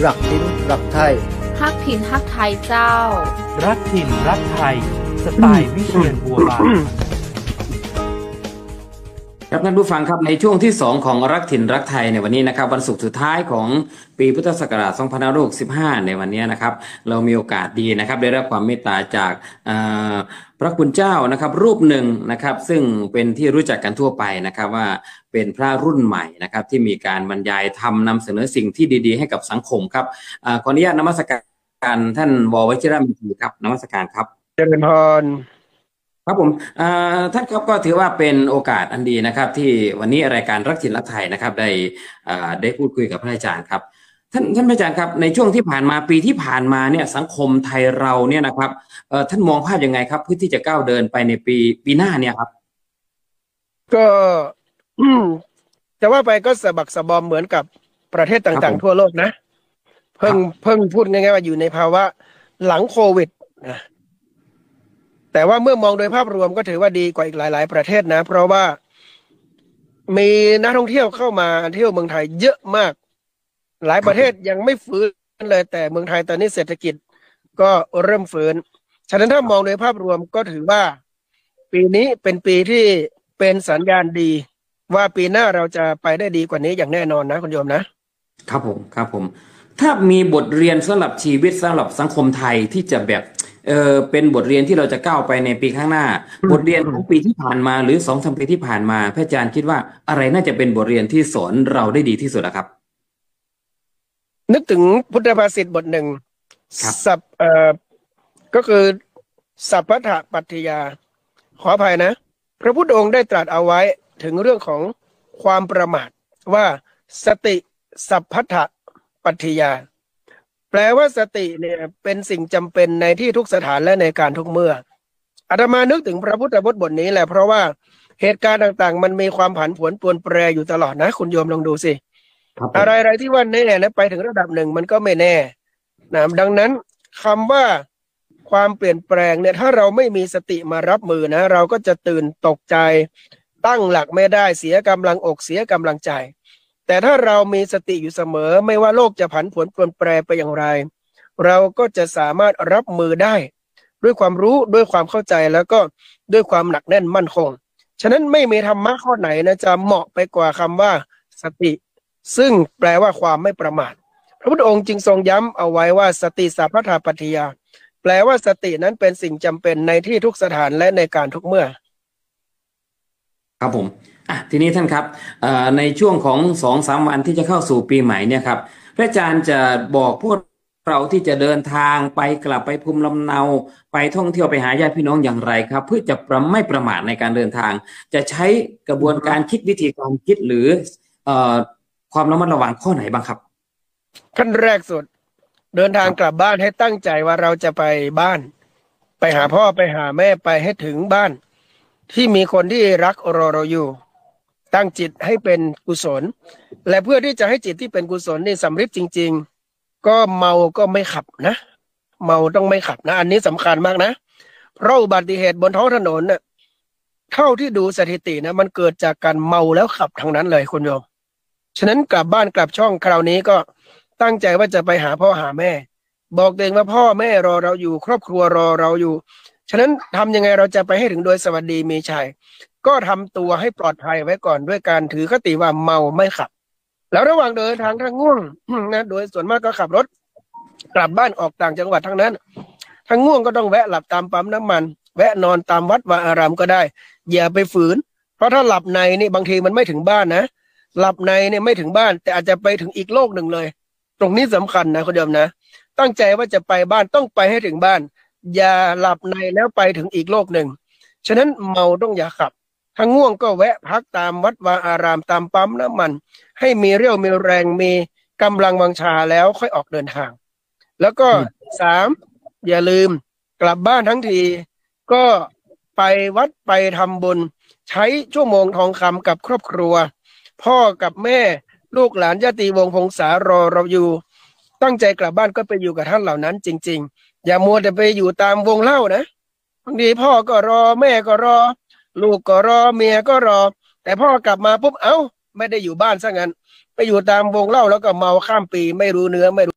รักถิ่นรักไทยฮักถิ่นฮักไทยเจ้ารักถิ่นรักไทยสไตล์วิเชียรบัวบานครับท่านผู้ฟังครับในช่วงที่2ของรักถิ่นรักไทยในวันนี้นะครับวันศุกร์สุดท้ายของปีพุทธศักราช2565ในวันนี้นะครับเรามีโอกาสดีนะครับได้รับความเมตตาจากพระคุณเจ้านะครับรูปหนึ่งนะครับซึ่งเป็นที่รู้จักกันทั่วไปนะครับว่าเป็นพระรุ่นใหม่นะครับที่มีการบรรยายธรรมนำเสนอสิ่งที่ดีๆให้กับสังคมครับขออนุญาตนมัสการท่านว.วชิรมิตรครับนมัสการครับเจริญพรครับผมท่านครับก็ถือว่าเป็นโอกาสอันดีนะครับที่วันนี้รายการรักถิ่นรักไทยนะครับได้พูดคุยกับพระอาจารย์ครับท่านพระอาจารย์ครับในช่วงที่ผ่านมาปีที่ผ่านมาเนี่ยสังคมไทยเราเนี่ยนะครับท่านมองภาพยังไงครับเพื่อที่จะก้าวเดินไปในปีหน้าเนี่ยครับก็จะว่าไปก็สะบักสะบอมเหมือนกับประเทศต่างๆทั่วโลกนะเพิ่งพูดง่ายๆว่าอยู่ในภาวะหลังโควิดนะแต่ว่าเมื่อมองโดยภาพรวมก็ถือว่าดีกว่าอีกหลายๆประเทศนะเพราะว่ามีนักท่องเที่ยวเข้ามาเที่ยวเมืองไทยเยอะมากหลายประเทศยังไม่ฟื้นเลยแต่เมืองไทยตอนนี้เศรษฐกิจก็เริ่มฟื้นฉะนั้นถ้ามองโดยภาพรวมก็ถือว่าปีนี้เป็นปีที่เป็นสัญญาณดีว่าปีหน้าเราจะไปได้ดีกว่านี้อย่างแน่นอนนะคุณโยมนะครับผมถ้ามีบทเรียนสำหรับชีวิตสำหรับสังคมไทยที่จะแบบเป็นบทเรียนที่เราจะก้าวไปในปีข้างหน้าบทเรียนของปีที่ผ่านมาหรือ2-3 ปีที่ผ่านมาพระอาจารย์คิดว่าอะไรน่าจะเป็นบทเรียนที่สอนเราได้ดีที่สุดครับนึกถึงพุทธภาษิตบทหนึ่งสัพก็คือสัพพทะปัตติยาขออภัยนะพระพุทธองค์ได้ตรัสเอาไว้ถึงเรื่องของความประมาทว่าสติสัพพทะปัตติยาแปลว่าสติเนี่ยเป็นสิ่งจำเป็นในที่ทุกสถานและในการทุกเมื่ออาตมานึกถึงพระพุทธพจน์บทนี้แหละเพราะว่าเหตุการณ์ต่างๆมันมีความผันผวนปรวนแปรอยู่ตลอดนะคุณโยมลองดูสิอะไรๆที่ว่าแน่แล้วไปถึงระดับหนึ่งมันก็ไม่แน่นะดังนั้นคำว่าความเปลี่ยนแปลงเนี่ยถ้าเราไม่มีสติมารับมือนะเราก็จะตื่นตกใจตั้งหลักไม่ได้เสียกำลังอกเสียกำลังใจแต่ถ้าเรามีสติอยู่เสมอไม่ว่าโลกจะผันผวนปรวนแปรไปอย่างไรเราก็จะสามารถรับมือได้ด้วยความรู้ด้วยความเข้าใจแล้วก็ด้วยความหนักแน่นมั่นคงฉะนั้นไม่มีธรรมะข้อไหนนะจะเหมาะไปกว่าคำว่าสติซึ่งแปลว่าความไม่ประมาทพระพุทธองค์จึงทรงย้ำเอาไว้ว่าสติสัพพทาปัฏฐิยาแปลว่าสตินั้นเป็นสิ่งจำเป็นในที่ทุกสถานและในการทุกเมื่อครับผมทีนี้ท่านครับในช่วงของ 2-3 วันที่จะเข้าสู่ปีใหม่เนี่ยครับพระอาจารย์จะบอกพวกเราที่จะเดินทางไปกลับไปภูมิลำเนาไปท่องเที่ยวไปหาญาติพี่น้องอย่างไรครับเพื่อจะไม่ประมาทในการเดินทางจะใช้กระบวนการคิดวิธีการคิดหรือความระมัดระวังข้อไหนบ้างครับขั้นแรกสุดเดินทางกลับบ้านให้ตั้งใจว่าเราจะไปบ้านไปหาพ่อไปหาแม่ไปให้ถึงบ้านที่มีคนที่รักรอเราอยู่ตั้งจิตให้เป็นกุศลและเพื่อที่จะให้จิตที่เป็นกุศลนี่สำเร็จจริงๆก็เมาก็ไม่ขับนะเมาต้องไม่ขับนะอันนี้สำคัญมากนะเพราะอุบัติเหตุบนท้องถนนน่ะเท่าที่ดูสถิตินะมันเกิดจากการเมาแล้วขับทั้งนั้นเลยคุณโยมฉะนั้นกลับบ้านกลับช่องคราวนี้ก็ตั้งใจว่าจะไปหาพ่อหาแม่บอกตัวเองว่าพ่อแม่รอเราอยู่ครอบครัวรอเราอยู่ฉะนั้นทำยังไงเราจะไปให้ถึงโดยสวัสดีมีชัยก็ทำตัวให้ปลอดภัยไว้ก่อนด้วยการถือคติว่าเมาไม่ขับแล้วระหว่างเดินทางถ้าง่วงนะโดยส่วนมากก็ขับรถกลับบ้านออกต่างจังหวัดทั้งนั้นถ้าง่วงก็ต้องแวะหลับตามปั๊มน้ำมันแวะนอนตามวัดวาอารามก็ได้อย่าไปฝืนเพราะถ้าหลับในนี่บางทีมันไม่ถึงบ้านนะหลับในเนี่ยไม่ถึงบ้านแต่อาจจะไปถึงอีกโลกหนึ่งเลยตรงนี้สำคัญนะคุณโยมนะตั้งใจว่าจะไปบ้านต้องไปให้ถึงบ้านอย่าหลับในแล้วไปถึงอีกโลกหนึ่งฉะนั้นเมาต้องอย่าขับถ้าง่วงก็แวะพักตามวัดวาอารามตามปั๊มน้ำมันให้มีเรี่ยวมีแรงมีกำลังวังชาแล้วค่อยออกเดินทางแล้วก็3อย่าลืมกลับบ้านทั้งทีก็ไปวัดไปทำบุญใช้ชั่วโมงทองคำกับครอบครัวพ่อกับแม่ลูกหลานญาติวงศ์พงษารอเราอยู่ตั้งใจกลับบ้านก็ไปอยู่กับท่านเหล่านั้นจริงๆอย่ามัวแต่ไปอยู่ตามวงเล่านะบางทีพ่อก็รอแม่ก็รอลูกก็รอเมียก็รอแต่พ่อกลับมาปุ๊บไม่ได้อยู่บ้านซะงั้นไปอยู่ตามวงเล่าแล้วก็เมาข้ามปีไม่รู้เนื้อไม่รู้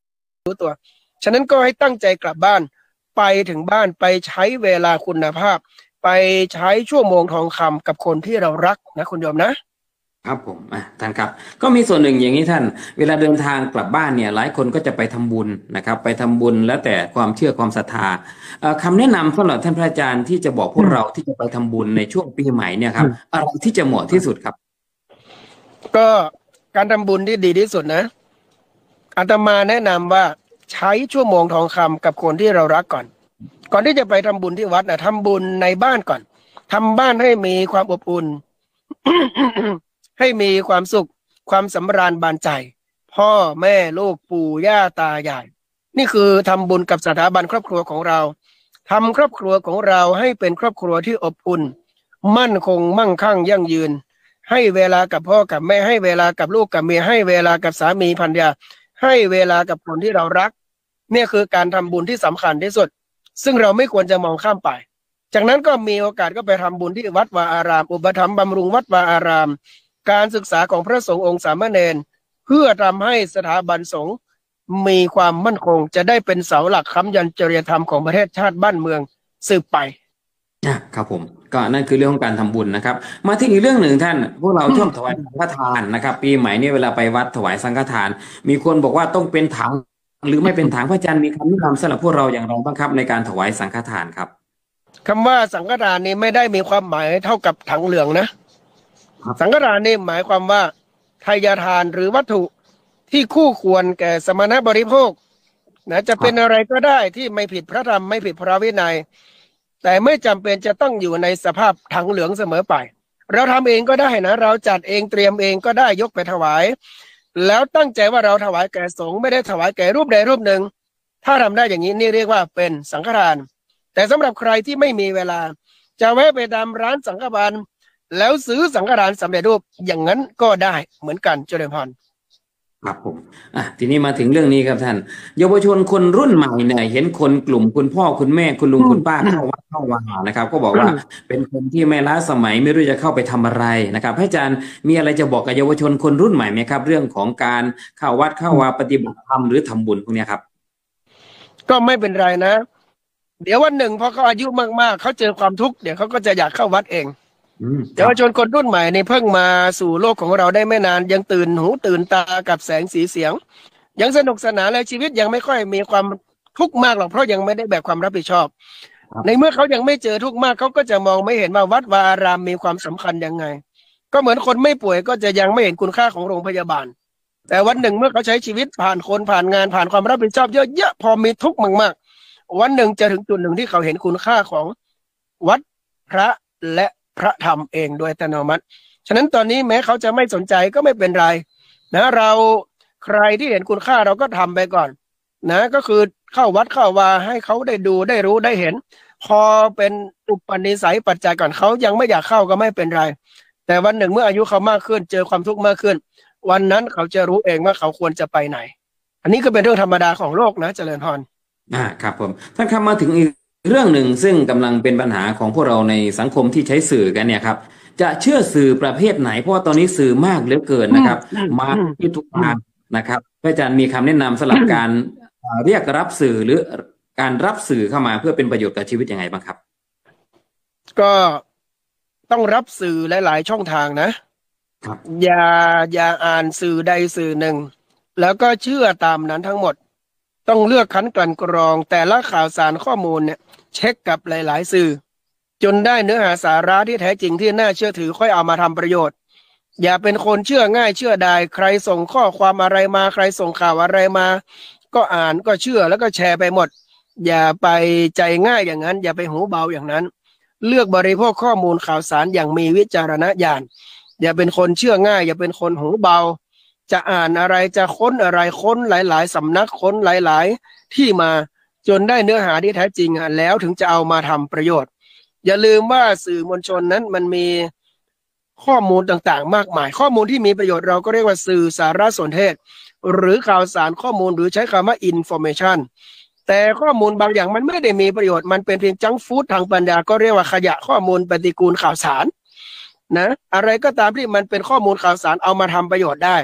รู้ตัวฉะนั้นก็ให้ตั้งใจกลับบ้านไปถึงบ้านไปใช้เวลาคุณภาพไปใช้ชั่วโมงทองคำกับคนที่เรารักนะคุณโยมนะครับผมท่านครับก็มีส่วนหนึ่งอย่างนี้ท่านเวลาเดินทางกลับบ้านเนี่ยหลายคนก็จะไปทำบุญนะครับไปทำบุญแล้วแต่ความเชื่อความศรัทธาคำแนะนำสำหรับท่านพระอาจารย์ที่จะบอกพวกเราที่จะไปทำบุญในช่วงปีใหม่เนี่ยครับอะไรที่จะเหมาะที่สุดครับก็การทำบุญที่ดีที่สุดนะอาตมาแนะนำว่าใช้ชั่วโมงทองคำกับคนที่เรารักก่อนที่จะไปทำบุญที่วัดนะทำบุญในบ้านก่อนทำบ้านให้มีความอบอุ่น ให้มีความสุขความสำราญบานใจพ่อแม่ลูกปู่ย่าตายายนี่คือทำบุญกับสถาบันครอบครัวของเราทำครอบครัวของเราให้เป็นครอบครัวที่อบอุ่นมั่นคงมั่งคั่งยั่งยืนให้เวลากับพ่อกับแม่ให้เวลากับลูกกับเมียให้เวลากับสามีภรรยาให้เวลากับคนที่เรารักนี่คือการทำบุญที่สำคัญที่สุดซึ่งเราไม่ควรจะมองข้ามไปจากนั้นก็มีโอกาสก็ไปทำบุญที่วัดวาอารามอุปถัมภ์บำรุงวัดวาอารามการศึกษาของพระสงฆ์องค์สามเณรเพื่อทำให้สถาบันสงฆ์มีความมั่นคงจะได้เป็นเสาหลักค้ำยันจริยธรรมของประเทศชาติบ้านเมืองสืบไปครับผมก็นั่นคือเรื่องของการทำบุญนะครับมาที่อีกเรื่องหนึ่งท่านพวกเราชอบถวายสังฆทานนะครับปีใหม่นี้เวลาไปวัดถวายสังฆทานมีคนบอกว่าต้องเป็นถังหรือไม่เป็นถังพระอาจารย์มีคำแนะนำสำหรับพวกเราอย่างไรบ้างครับในการถวายสังฆทานครับคำว่าสังฆทานนี้ไม่ได้มีความหมายเท่ากับถังเหลืองนะสังฆทานนี่หมายความว่าทายทานหรือวัตถุที่คู่ควรแก่สมณบริโภคนะจะเป็นอะไรก็ได้ที่ไม่ผิดพระธรรมไม่ผิดพระวินัยแต่ไม่จำเป็นจะต้องอยู่ในสภาพถังเหลืองเสมอไปเราทำเองก็ได้นะเราจัดเองเตรียมเองก็ได้ยกไปถวายแล้วตั้งใจว่าเราถวายแก่สงฆ์ไม่ได้ถวายแก่รูปใดรูปหนึ่งถ้าทำได้อย่างนี้นี่เรียกว่าเป็นสังฆทานแต่สำหรับใครที่ไม่มีเวลาจะแวะไปตามร้านสังฆทานแล้วซื้อสังฆทานสำเร็จรูปอย่างนั้นก็ได้เหมือนกันเจริญพรครับผมทีนี้มาถึงเรื่องนี้ครับท่านเยาวชนคนรุ่นใหม่เนี่ยเห็นคนกลุ่มคุณพ่อคุณแม่คุณลุงคุณป้าเข้าวัดเข้าวานะครับก็บอกว่าเป็นคนที่ไม่ล้าสมัยไม่รู้จะเข้าไปทำอะไรนะครับอาจารย์มีอะไรจะบอกกับเยาวชนคนรุ่นใหม่ไหมครับเรื่องของการเข้าวัดเข้าวาปฏิบัติธรรมหรือทำบุญพวกนี้ครับก็ไม่เป็นไรนะเดี๋ยววันหนึ่งพอเขาอายุมากๆเขาเจอความทุกข์เดี๋ยวเขาก็จะอยากเข้าวัดเองเยาวชนคนรุ่นใหม่นี่เพิ่งมาสู่โลกของเราได้ไม่นานยังตื่นหูตื่นตากับแสงสีเสียงยังสนุกสนานและชีวิตยังไม่ค่อยมีความทุกข์มากหรอกเพราะยังไม่ได้แบกความรับผิดชอบในเมื่อเขายังไม่เจอทุกข์มากเขาก็จะมองไม่เห็นว่าวัดวาอารามมีความสำคัญยังไงก็เหมือนคนไม่ป่วยก็จะยังไม่เห็นคุณค่าของโรงพยาบาลแต่วันหนึ่งเมื่อเขาใช้ชีวิตผ่านคนผ่านงานผ่านความรับผิดชอบเยอะๆพอมีทุกข์มากๆวันหนึ่งจะถึงจุดหนึ่งที่เขาเห็นคุณค่าของวัดพระและพระธรรมเองโดยอัตโนมัติฉะนั้นตอนนี้แม้เขาจะไม่สนใจก็ไม่เป็นไรนะเราใครที่เห็นคุณค่าเราก็ทำไปก่อนนะก็คือเข้าวัดเข้าวาให้เขาได้ดูได้รู้ได้เห็นพอเป็นอุปนิสัยปัจจัยก่อนเขายังไม่อยากเข้าก็ไม่เป็นไรแต่วันหนึ่งเมื่ออายุเขามากขึ้นเจอความทุกข์มากขึ้นวันนั้นเขาจะรู้เองว่าเขาควรจะไปไหนอันนี้ก็เป็นเรื่องธรรมดาของโลกนะเจริญพรครับผมท่านครับมาถึงอีกเรื่องหนึ่งซึ่งกำลังเป็นปัญหาของพวกเราในสังคมที่ใช้สื่อกันเนี่ยครับจะเชื่อสื่อประเภทไหนเพราะว่าตอนนี้สื่อมากเหลือเกินนะครับมาที่ทุกทางนะครับอาจารย์มีคำแนะนำสำหรับการเรียกรับสื่อหรือการรับสื่อเข้ามาเพื่อเป็นประโยชน์กับชีวิตยังไงบ้างครับก็ต้องรับสื่อหลายๆช่องทางนะครับอย่าอ่านสื่อใดสื่อหนึ่งแล้วก็เชื่อตามนั้นทั้งหมดต้องเลือกคั้นกลั่นกรองแต่ละข่าวสารข้อมูลเนี่ยเช็คกับหลายๆสื่อจนได้เนื้อหาสาระที่แท้จริงที่น่าเชื่อถือค่อยเอามาทำประโยชน์อย่าเป็นคนเชื่อง่ายเชื่อได้ใครส่งข้อความอะไรมาใครส่งข่าวอะไรมาก็อ่านก็เชื่อแล้วก็แชร์ไปหมดอย่าไปใจง่ายอย่างนั้นอย่าไปหูเบาอย่างนั้นเลือกบริโภคข้อมูลข่าวสารอย่างมีวิจารณญาณอย่าเป็นคนเชื่อง่ายอย่าเป็นคนหูเบาจะอ่านอะไรจะค้นอะไรค้นหลายๆสำนักค้นหลายๆที่มาจนได้เนื้อหาที่แท้จริงแล้วถึงจะเอามาทำประโยชน์อย่าลืมว่าสื่อมวลชนนั้นมันมีข้อมูลต่างๆมากมายข้อมูลที่มีประโยชน์เราก็เรียกว่าสื่อสารสนเทศหรือข่าวสารข้อมูลหรือใช้คำว่า information แต่ข้อมูลบางอย่างมันไม่ได้มีประโยชน์มันเป็นเพียงจังก์ฟู้ดทางปัญญาก็เรียกว่าขยะข้อมูลปฏิกูลข่าวสารนะอะไรก็ตามที่มันเป็นข้อมูลข่าวสารเอามาทำประโยชน์ได้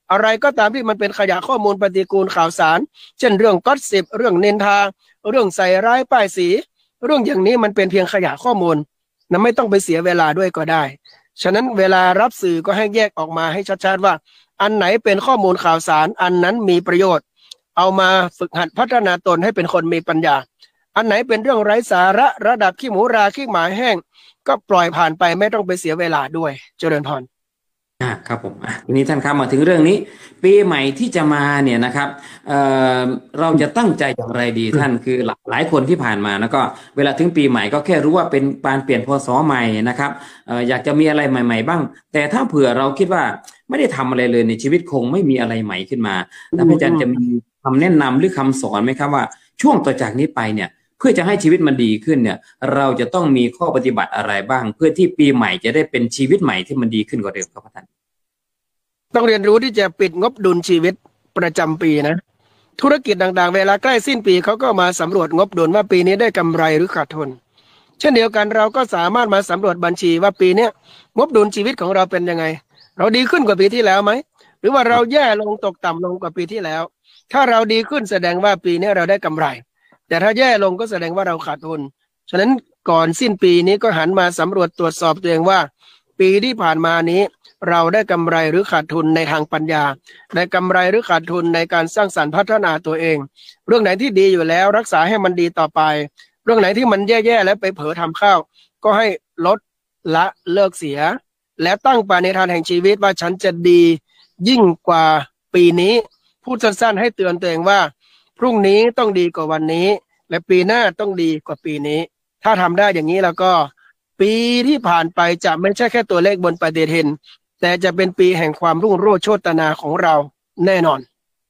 อะไรก็ตามที่มันเป็นขยะข้อมูลปฏิกูลข่าวสารเช่นเรื่องก็สซิปเรื่องนินทาเรื่องใส่ร้ายป้ายสีเรื่องอย่างนี้มันเป็นเพียงขยะข้อมูลนะไม่ต้องไปเสียเวลาด้วยก็ได้ฉะนั้นเวลารับสื่อก็ให้แยกออกมาให้ชัดๆว่าอันไหนเป็นข้อมูลข่าวสารอันนั้นมีประโยชน์เอามาฝึกหัดพัฒนาตนให้เป็นคนมีปัญญาอันไหนเป็นเรื่องไร้สาระระดับขี้หมูราขี้หมาแห้งก็ปล่อยผ่านไปไม่ต้องไปเสียเวลาด้วยเจริญพรครับผมทีนี้ท่านครับมาถึงเรื่องนี้ปีใหม่ที่จะมาเนี่ยนะครับเราจะตั้งใจอย่างไรดีท่านคือหลายคนที่ผ่านมาแล้วก็เวลาถึงปีใหม่ก็แค่รู้ว่าเป็นการเปลี่ยนพศใหม่นะครับอยากจะมีอะไรใหม่ๆบ้างแต่ถ้าเผื่อเราคิดว่าไม่ได้ทำอะไรเลยในชีวิตคงไม่มีอะไรใหม่ขึ้นมาท่านอาจารย์จะมีคำแนะนำหรือคำสอนไหมครับว่าช่วงต่อจากนี้ไปเนี่ยเพื่อจะให้ชีวิตมันดีขึ้นเนี่ยเราจะต้องมีข้อปฏิบัติอะไรบ้างเพื่อที่ปีใหม่จะได้เป็นชีวิตใหม่ที่มันดีขึ้นกว่าเดิมครับท่านต้องเรียนรู้ที่จะปิดงบดุลชีวิตประจำปีนะธุรกิจต่างๆเวลาใกล้สิ้นปีเขาก็มาสำรวจงบดุลว่าปีนี้ได้กำไรหรือขาดทุนเช่นเดียวกันเราก็สามารถมาสำรวจบัญชีว่าปีนี้งบดุลชีวิตของเราเป็นยังไงเราดีขึ้นกว่าปีที่แล้วไหมหรือว่าเราแย่ลงตกต่ำลงกว่าปีที่แล้วถ้าเราดีขึ้นแสดงว่าปีนี้เราได้กำไรแต่ถ้าแย่ลงก็แสดงว่าเราขาดทุนฉะนั้นก่อนสิ้นปีนี้ก็หันมาสำรวจตรวจสอบตัวเองว่าปีที่ผ่านมานี้เราได้กำไรหรือขาดทุนในทางปัญญาได้กำไรหรือขาดทุนในการสร้างสรรค์พัฒนาตัวเองเรื่องไหนที่ดีอยู่แล้วรักษาให้มันดีต่อไปเรื่องไหนที่มันแย่ๆแล้วไปเผลอทำเข้าก็ให้ลดละเลิกเสียและตั้งปณิธานแห่งชีวิตว่าฉันจะดียิ่งกว่าปีนี้พูดสั้นๆให้เตือนตัวเองว่าพรุ่งนี้ต้องดีกว่าวันนี้และปีหน้าต้องดีกว่าปีนี้ถ้าทำได้อย่างนี้แล้วก็ปีที่ผ่านไปจะไม่ใช่แค่ตัวเลขบนปฏิทินแต่จะเป็นปีแห่งความรุ่งโรจน์โชตินาของเราแน่นอน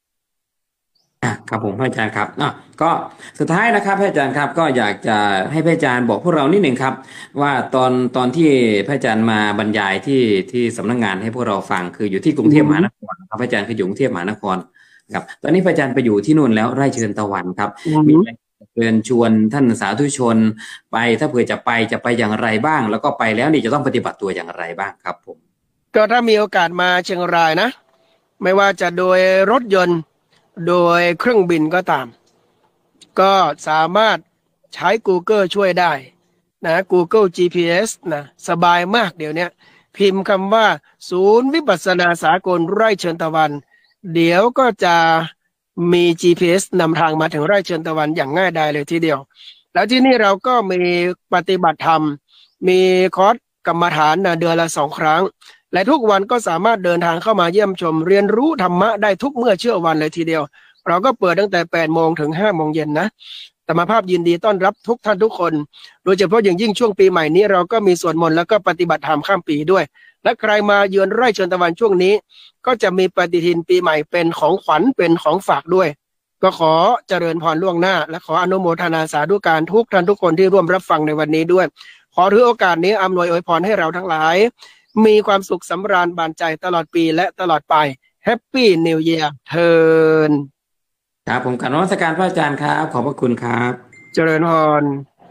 ครับผมพระอาจารย์ครับก็สุดท้ายนะครับพระอาจารย์ครับก็อยากจะให้พระอาจารย์บอกพวกเรานิดหนึ่งครับว่าตอนที่พระอาจารย์มาบรรยายที่สำนักงานให้พวกเราฟังคืออยู่ที่กรุงเทพมหานครครับพระอาจารย์คืออยู่กรุงเทพมหานครครับตอนนี้พระอาจารย์ไปอยู่ที่นู่นแล้วไร่เชิญตะวันครับมีเชิญชวนท่านสาธุชนไปถ้าเผื่อจะไปอย่างไรบ้างแล้วก็ไปแล้วนี่จะต้องปฏิบัติตัวอย่างไรบ้างครับผมก็ถ้ามีโอกาสมาเชียงรายนะไม่ว่าจะโดยรถยนต์โดยเครื่องบินก็ตามก็สามารถใช้ Google ช่วยได้นะ Google GPS นะสบายมากเดี๋ยวนี้พิมพ์คำว่าศูนย์วิปัสสนาสากลไร่เชิญตะวันเดี๋ยวก็จะมี GPS นำทางมาถึงไร่เชิญตะวันอย่างง่ายดายเลยทีเดียวแล้วที่นี่เราก็มีปฏิบัติธรรมมีคอร์สกรรมฐานเดือนละ2 ครั้งและทุกวันก็สามารถเดินทางเข้ามาเยี่ยมชมเรียนรู้ธรรมะได้ทุกเมื่อเชื่อวันเลยทีเดียวเราก็เปิดตั้งแต่8 โมงถึง5 โมงเย็นนะธรรมภาพยินดีต้อนรับทุกท่านทุกคนโดยเฉพาะอย่างยิ่งช่วงปีใหม่นี้เราก็มีสวดมนต์แล้วก็ปฏิบัติธรรมข้ามปีด้วยและใครมาเยือนไร่เชิญตะวันช่วงนี้ก็จะมีปฏิทินปีใหม่เป็นของขวัญเป็นของฝากด้วยก็ขอเจริญพรล่วงหน้าและขออนุโมทนาสาธุการทุกท่านทุกคนที่ร่วมรับฟังในวันนี้ด้วยขอถือโอกาสนี้อำนวยอวยพรให้เราทั้งหลายมีความสุขสำราญบานใจตลอดปีและตลอดไปแฮปปี้นิวเยียร์เทิร์นครับผมกราบนมัสการพระอาจารย์ครับขอบพระคุณครับเจริญพร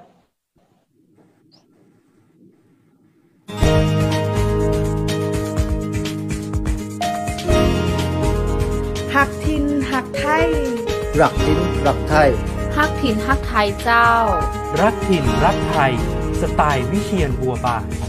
หักทินหักไทยรักทินรักไทยฮักถิ่นฮักไทยเจ้ารักถิ่นรักไทยสไตล์วิเชียรบัวบาน